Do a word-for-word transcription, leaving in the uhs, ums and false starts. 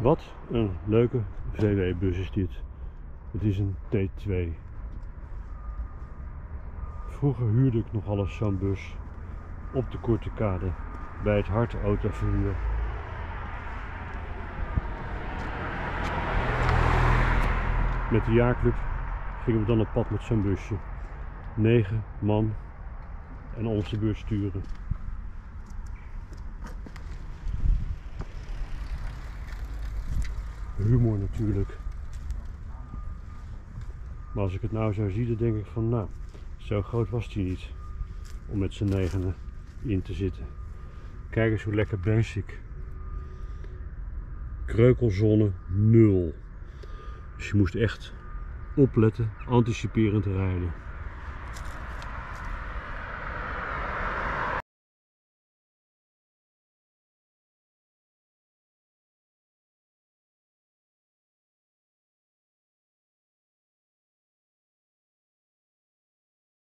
Wat een leuke V W-bus is dit. Het is een T twee. Vroeger huurde ik nog alles zo'n bus op de Korte Kade bij het Hart Autoverhuur. Met de jaarclub gingen we dan op pad met zo'n busje. Negen man en ons de bus sturen. Humor natuurlijk. Maar als ik het nou zo zie, dan denk ik van nou, zo groot was hij niet om met z'n negenen in te zitten. Kijk eens hoe lekker basic. Kreukelzone nul. Dus je moest echt opletten, anticiperend rijden.